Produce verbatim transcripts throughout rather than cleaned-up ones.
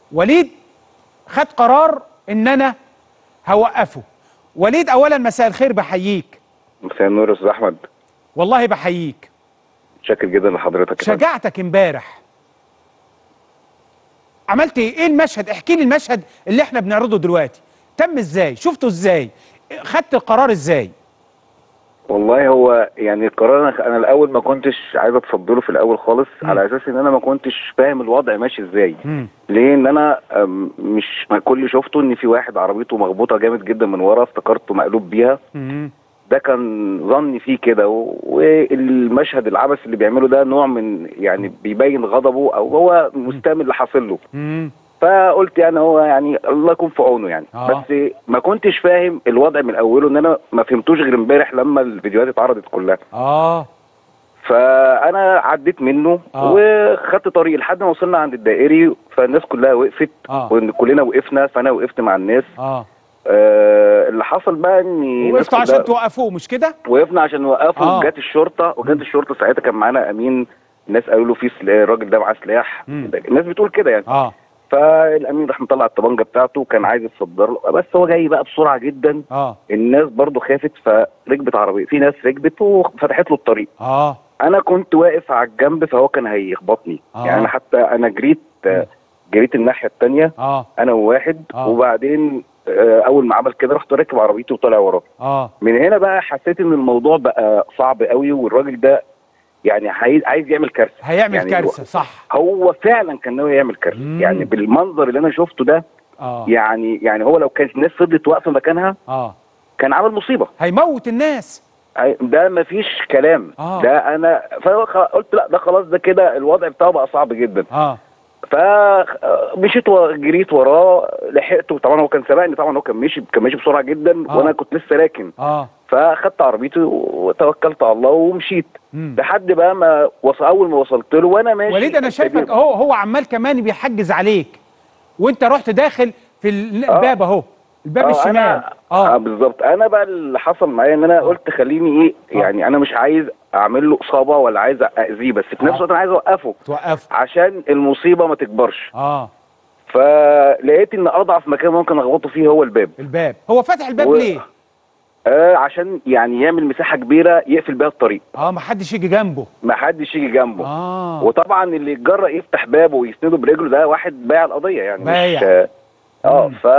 وليد خد قرار ان انا هوقفه. وليد اولا مساء الخير، بحييك. مساء النور يا استاذ احمد. والله بحييك، شاكر جدا لحضرتك. شجاعتك امبارح. عملت ايه؟ ايه المشهد؟ احكي لي المشهد اللي احنا بنعرضه دلوقتي تم ازاي؟ شفته ازاي؟ خدت القرار ازاي؟ والله هو يعني القرار انا انا الاول ما كنتش عايز اتصدى له في الاول خالص، م. على اساس ان انا ما كنتش فاهم الوضع ماشي ازاي. م. ليه؟ ان انا مش كل اللي شفته ان في واحد عربيته مخبوطه جامد جدا من ورا، افتكرته مقلوب بيها. م. ده كان ظني فيه كده، والمشهد العبثي اللي بيعمله ده نوع من يعني بيبين غضبه او هو مستاء اللي حاصل له. م. فقلت يعني هو يعني الله يكون في عونه يعني. آه. بس ما كنتش فاهم الوضع من اوله، ان انا ما فهمتوش غير امبارح لما الفيديوهات اتعرضت كلها. اه فانا عديت منه آه. وخدت طريق لحد ما وصلنا عند الدائري، فالناس كلها وقفت. آه. وكلنا وقفنا، فانا وقفت مع الناس. اه, آه اللي حصل بقى ان وقفتوا عشان توقفوه مش كده؟ وقفنا عشان نوقفه. آه. وجت الشرطه وجت الشرطه ساعتها كان معانا امين. الناس قالوا له في سلاح، الراجل ده معاه سلاح. مم. الناس بتقول كده يعني. اه فالامين راح مطلع الطبنجه بتاعته، كان عايز يتصدر له، بس هو جاي بقى بسرعه جدا. اه الناس برضو خافت، فركبت عربيه، في ناس ركبت وفتحت له الطريق. اه انا كنت واقف على الجنب، فهو كان هيخبطني. آه. يعني انا حتى انا جريت جريت الناحيه الثانيه. اه انا وواحد. آه. وبعدين اول ما عمل كده رحت راكب عربيتي وطالع وراه. اه من هنا بقى حسيت ان الموضوع بقى صعب قوي، والراجل ده يعني عايز يعمل كارثه. هيعمل يعني كارثه صح. هو فعلا كان ناوي يعمل كارثه. يعني بالمنظر اللي انا شفته ده. اه يعني يعني هو لو كانت الناس فضلت واقفه مكانها اه كان عمل مصيبه، هيموت الناس. ده مفيش كلام. آه. ده انا فقلت لا ده خلاص، ده كده الوضع بتاعه بقى صعب جدا. اه فمشيت وجريت وراه، لحقته. طبعا هو كان سبقني، طبعا هو كان ماشي كان ماشي بسرعه جدا. آه. وانا كنت لسه راكن. اه فاخدت عربيتي وتوكلت على الله ومشيت. مم. لحد بقى ما وصل، اول ما وصلت له وانا ماشي. وليد انا شايفك اهو، هو عمال كمان بيحجز عليك وانت رحت داخل في الباب اهو. آه. الباب آه الشمال. أنا اه, آه بالظبط. انا بقى اللي حصل معايا ان انا آه. قلت خليني ايه. آه. يعني انا مش عايز اعمل له اصابه ولا عايز اذيه، بس في نفس الوقت انا عايز اوقفه توقفه عشان المصيبه ما تكبرش. اه فلقيت ان اضعف مكان ممكن اخبطه فيه هو الباب. الباب هو فاتح الباب و... ليه؟ آه عشان يعني يعمل مساحه كبيره يقفل بيها الطريق. اه ما حدش يجي جنبه. ما حدش يجي جنبه. اه وطبعا اللي يتجرأ يفتح بابه ويسنده برجله ده واحد بايع القضيه يعني. بايع. مش اه ف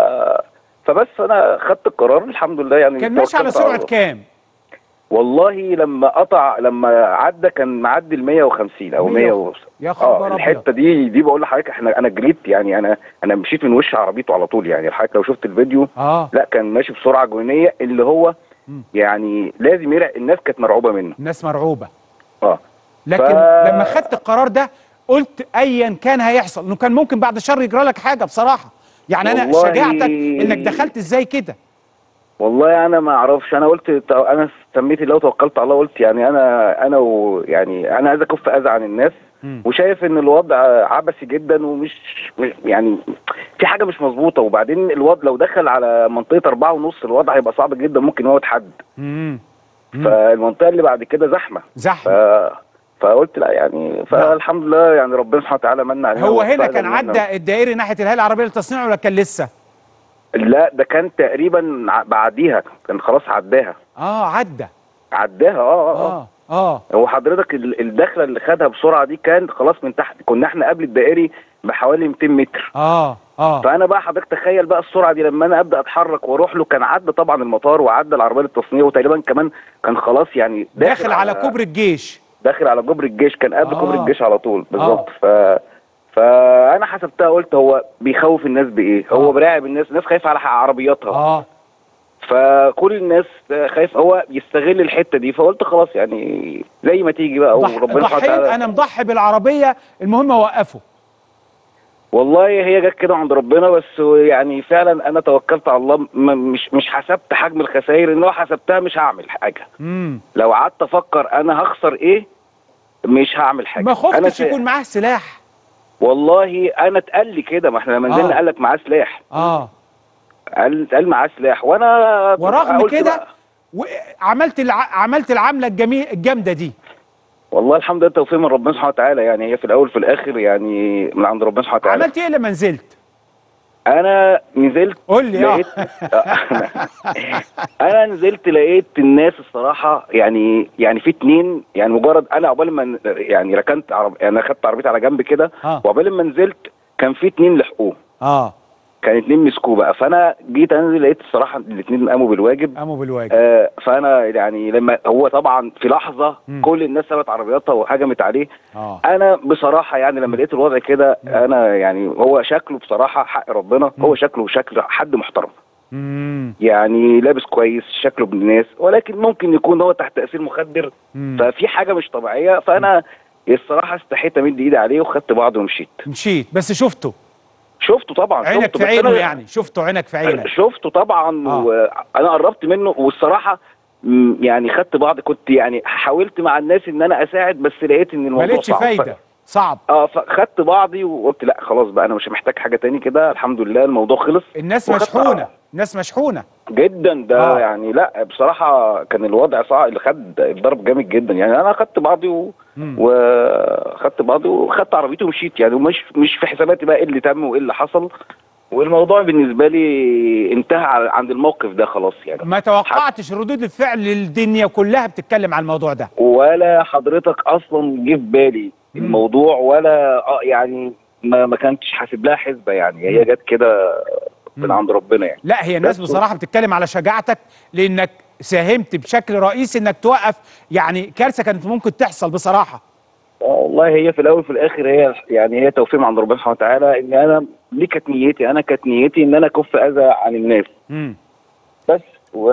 فبس انا خدت القرار الحمد لله. يعني كان ماشي على سرعه كام؟ والله لما قطع لما عدى كان معدي ال مية وخمسين او مية و... يا خبر ابيض. اه الحته دي دي بقول لحضرتك احنا انا جريت يعني انا انا مشيت من وش عربيته على طول. يعني حضرتك لو شفت الفيديو اه لا كان ماشي بسرعه جنونيه، اللي هو م. يعني لازم يرعب. الناس كانت مرعوبه منه. الناس مرعوبه. اه لكن ف... لما خدت القرار ده قلت ايا كان هيحصل، انه كان ممكن بعد الشر يجرى لك حاجه بصراحه. يعني انا والله... شجاعتك انك دخلت ازاي كده. والله انا ما اعرفش. انا قلت انا سميت الله وتوكلت على الله. قلت يعني انا انا ويعني انا عايز اكف اذى عن الناس. م. وشايف ان الوضع عبثي جدا ومش يعني في حاجه مش مظبوطه. وبعدين الوضع لو دخل على منطقه أربعة ونص الوضع هيبقى صعب جدا، ممكن يموت حد. امم فالمنطقه اللي بعد كده زحمه زحمه. ف... فقلت لا يعني فالحمد لله يعني ربنا سبحانه وتعالى من علينا. هو هنا كان عدى الدائري ناحيه الهيئه العربيه للتصنيع ولا كان لسه؟ لا ده كان تقريبا بعديها، كان خلاص عداها. اه عدى عداها اه اه اه اه هو حضرتك الدخله اللي خدها بسرعه دي كان خلاص من تحت. كنا احنا قبل الدائري بحوالي ميتين متر. اه اه فانا بقى حضرتك تخيل بقى السرعه دي لما انا ابدا اتحرك واروح له. كان عدى طبعا المطار وعدى العربيه للتصنيع، وتقريبا كمان كان خلاص يعني داخل, داخل على, على كوبري الجيش. داخل على كوبري الجيش، كان قبل آه. كوبري الجيش على طول بالظبط. آه. ف فانا حسبتها قلت هو بيخوف الناس بايه؟ آه. هو بيراقب الناس، الناس خايفه على عربياتها. اه فكل الناس خايف هو يستغل الحته دي. فقلت خلاص يعني زي ما تيجي بقى. وربنا سبحانه وتعالى انا مضحي بالعربيه، المهم اوقفه. والله هي جت كده عند ربنا، بس يعني فعلا انا توكلت على الله. مش مش حسبت حجم الخسائر، ان لو حسبتها مش هعمل حاجه. امم لو قعدت افكر انا هخسر ايه مش هعمل حاجه. ما خفتش يكون معاه سلاح؟ والله انا اتقال لي كده، ما احنا لما نزلنا آه. قال لك معاه سلاح. اه قال قال معاه سلاح. وانا ورغم كده عملت الع... عملت العمله الجميله الجامده دي. والله الحمد لله توفيق من ربنا سبحانه وتعالى، يعني هي في الاول في الاخر يعني من عند ربنا سبحانه وتعالى. عملت ايه لما نزلت؟ انا نزلت قول لي. لقيت انا نزلت لقيت الناس الصراحه يعني يعني في اتنين، يعني مجرد انا عقبال ما يعني ركنت عرب يعني اخدت عربيتي على جنب كده، وعقبال ما نزلت كان في اتنين لحقوه. اه كان اتنين مسكوه بقى، فانا جيت انزل لقيت الصراحه الاتنين قاموا بالواجب قاموا بالواجب آه فانا يعني لما هو طبعا في لحظه م. كل الناس سابت عربياتها وهجمت عليه. آه. انا بصراحه يعني لما لقيت الوضع كده انا يعني هو شكله بصراحه حق ربنا م. هو شكله شكل حد محترم، مم. يعني لابس كويس شكله ابن الناس، ولكن ممكن يكون هو تحت تاثير مخدر، مم. ففي حاجه مش طبيعيه. فانا الصراحه استحيت امد ايدي عليه وخدت بعضي ومشيت. مشيت بس شفته شفته طبعا، عينك شفته في عينه يعني شفته عينك في عينك شفته طبعا. آه. وانا قربت منه والصراحه يعني خدت بعض، كنت يعني حاولت مع الناس ان انا اساعد بس لقيت ان الموضوع مالكش صعب فايده ف... صعب اه فخدت بعضي وقلت لا خلاص بقى انا مش محتاج حاجه تاني كده، الحمد لله الموضوع خلص. الناس مشحونه آه. الناس مشحونه جدا ده آه. يعني لا بصراحه كان الوضع صعب، اللي خد الضرب جامد جدا يعني. انا خدت بعضي و... وخدت بعضي وخدت عربيتي ومشيت يعني، ومش مش في حساباتي بقى ايه اللي تم وايه اللي حصل، والموضوع بالنسبه لي انتهى عند الموقف ده خلاص يعني. ما توقعتش ردود الفعل الدنيا كلها بتتكلم عن الموضوع ده، ولا حضرتك اصلا جه في بالي الموضوع ولا اه يعني ما ما كنتش حاسب لها حسبه يعني، هي جت كده من عند ربنا يعني. لا هي الناس بصراحه بتتكلم على شجاعتك لانك ساهمت بشكل رئيسي انك توقف يعني كارثه كانت ممكن تحصل بصراحه. والله هي في الاول وفي الاخر هي يعني هي توفيق من عند ربنا سبحانه وتعالى، ان انا دي كانت نيتي، انا كانت نيتي ان انا اكف اذى عن الناس. امم بس و...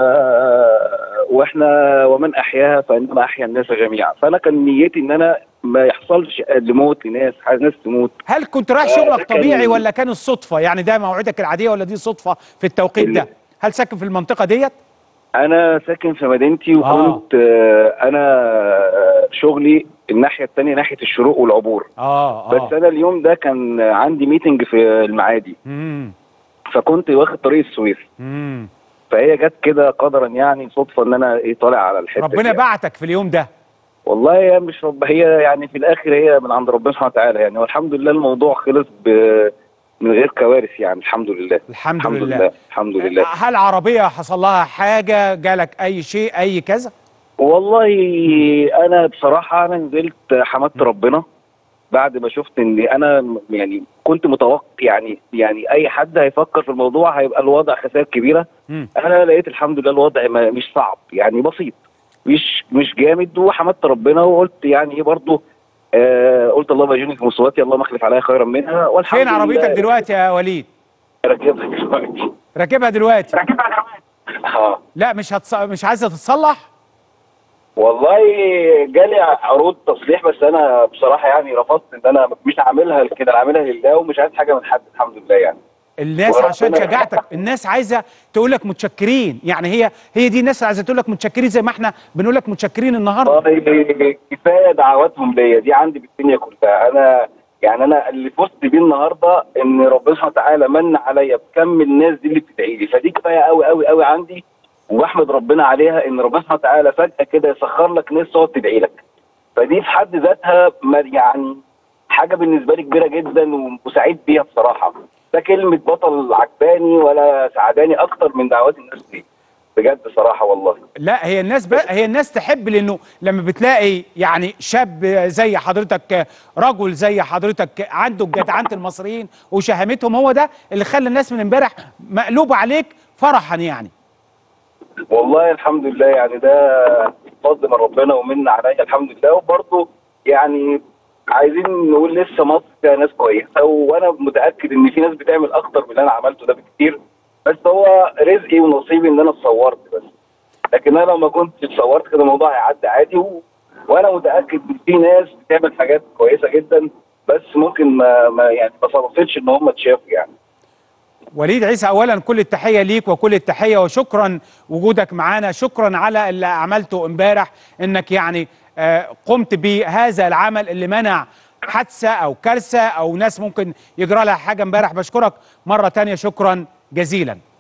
واحنا ومن احياها فانما احيا الناس جميعا، فانا كان نيتي ان انا ما يحصلش لموت لناس، عايز ناس تموت. هل كنت رايح شغلك طبيعي ولا كان الصدفه؟ يعني ده موعدك العاديه ولا دي صدفه في التوقيت ده؟ هل ساكن في المنطقه ديت؟ انا ساكن في مدينتي وكنت آه. انا شغلي الناحيه الثانيه ناحيه الشروق والعبور. اه اه بس انا اليوم ده كان عندي ميتنج في المعادي. امم فكنت واخد طريق السويس. امم فهي جت كده قدرا يعني صدفه ان انا ايه طالع على الحته. ربنا يعني بعتك في اليوم ده. والله هي مش رب هي يعني في الاخر هي من عند ربنا سبحانه وتعالى يعني، والحمد لله الموضوع خلص ب من غير كوارث يعني، الحمد لله. الحمد, الحمد لله. لله الحمد لله. هل عربيه حصل لها حاجه؟ جالك اي شيء اي كذا؟ والله انا بصراحه انا نزلت حمدت ربنا بعد ما شفت ان انا يعني كنت متوقع يعني يعني اي حد هيفكر في الموضوع هيبقى الوضع خسائر كبيره. م. انا لقيت الحمد لله الوضع مش صعب يعني، بسيط مش مش جامد، وحمدت ربنا وقلت يعني ايه برضه آه قلت اللهم اجرني في مصيبتي اللهم اخلف عليها خيرا منها والحمد لله. فين عربيتك دلوقتي يا وليد؟ راكبها دلوقتي. راكبها دلوقتي؟ راكبها دلوقتي. اه لا مش هتص... مش عايزه تتصلح؟ والله جالي عروض تصليح بس انا بصراحه يعني رفضت ان انا مش هعملها كده، انا عاملها لله ومش عايز حاجه من حد الحمد لله يعني. الناس عشان شجاعتك، الناس عايزه تقول لك متشكرين يعني، هي هي دي الناس عايزه تقول لك متشكرين زي ما احنا بنقول لك متشكرين النهارده. والله كفايه دعواتهم ليا دي عندي بالدنيا كلها. انا يعني انا اللي فزت بيه النهارده ان ربنا سبحانه وتعالى من عليا بكم الناس دي اللي بتدعي لي، فدي كفايه قوي قوي قوي عندي، واحمد ربنا عليها ان ربنا سبحانه وتعالى فجاه كده يسخر لك ناس تقعد تدعي لك، فدي في حد ذاتها يعني حاجه بالنسبه لي كبيره جدا وسعيد بيها بصراحه. ده كلمه بطل عجباني ولا سعداني اكتر من دعوات الناس دي بجد صراحه والله. لا هي الناس بقى هي الناس تحب، لانه لما بتلاقي يعني شاب زي حضرتك رجل زي حضرتك عنده جدعنه المصريين وشهامتهم، هو ده اللي خلى الناس من امبارح مقلوبه عليك فرحا يعني. والله الحمد لله يعني ده فضل من ربنا ومن عليا الحمد لله. وبرضه يعني عايزين نقول لسه مصر فيها ناس كويسه، وانا متاكد ان في ناس بتعمل اكتر من اللي انا عملته ده بكتير، بس هو رزقي ونصيبي ان انا اتصورت بس، لكن انا لو ما كنتش اتصورت كده الموضوع هيعدي عادي. و... وانا متاكد ان في ناس بتعمل حاجات كويسه جدا بس ممكن ما, ما يعني ما صادفتش ان هم اتشافوا يعني. وليد عيسى، اولا كل التحيه ليك وكل التحيه وشكرا وجودك معانا، شكرا على اللي عملته امبارح، انك يعني آه قمت بهذا العمل اللي منع حادثه او كارثه او ناس ممكن يجرى لها حاجه امبارح. بشكرك مره ثانيه شكرا جزيلا.